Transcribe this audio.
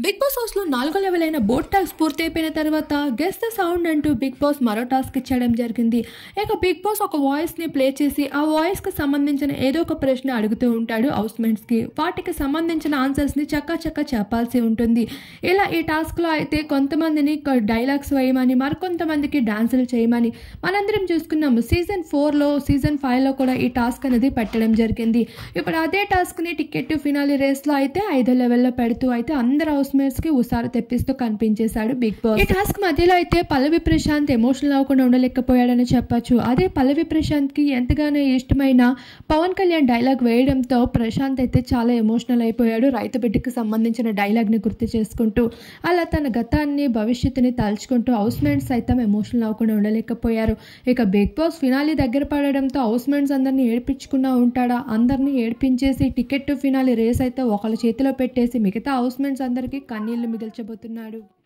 Big boss house లో 4వ level అయిన బోట్ టాస్క్ పూర్తయిపోయిన తర్వాత గెస్ ద సౌండ్ అంటూ బిగ్ బాస్ మరో టాస్క్ ఇచ్చడం జరిగింది. ఇక బిగ్ బాస్ ఒక వాయిస్ ని ప్లే చేసి ఆ వాయిస్ కి సంబంధించిన ఏదో ఒక ప్రశ్న అడుగుతూ ఉంటాడు హౌస్ మేట్స్ కి. వాటికి సంబంధించిన ఆన్సర్స్ ని చక్కా చెప్పాల్సి ఉంటుంది. ఇలా ఈ టాస్క్ లో అయితే కొంతమందిని డైలాగ్స్ వేయమని, మరికొంతమందికి డాన్సులు చేయమని మనందరం చూసుకున్నాము. సీజన్ 4లో సీజన్ 5లో కూడా ఈ టాస్క్ అనేది పెట్టడం జరిగింది. ఇప్పుడు అదే టాస్క్ ని టికెట్ ఫినాలి రేస్ లో అయితే 5వ లెవెల్లో పెడుతూ అయితే అందరు హౌస్ మేట్స్ కి ఉసారు తెప్పిస్తూ కనిపించేశాడు బిగ్ బాస్. ఈ టాస్క్ మధ్యలో అయితే పల్లవి ప్రశాంత్ ఎమోషనల్ అవ్వకుండా ఉండలేకపోయాడని చెప్పొచ్చు. అదే పల్లవి ప్రశాంత్ కి ఎంతగానో ఇష్టమైన పవన్ కళ్యాణ్ డైలాగ్ వేయడంతో ప్రశాంత్ అయితే చాలా ఎమోషనల్ అయిపోయాడు. రైతు బిడ్డకి సంబంధించిన డైలాగ్ ని గుర్తు చేసుకుంటూ అలా తన గతాన్ని భవిష్యత్తుని తలుచుకుంటూ హౌస్ మేట్స్ సైతం ఎమోషనల్ అవ్వకుండా ఉండలేకపోయారు. ఇక బిగ్ బాస్ ఫినాలి దగ్గర పడడంతో హౌస్ మేట్స్ అందరినీ ఏడిపించుకున్నా ఉంటాడా, అందరినీ ఏడిపించేసి టికెట్ ఫినాలి రేస్ అయితే ఒకళ్ళ చేతిలో పెట్టేసి మిగతా హౌస్ మేట్స్ అందరికీ కన్నీళ్లు మిగిల్చబోతున్నాడు.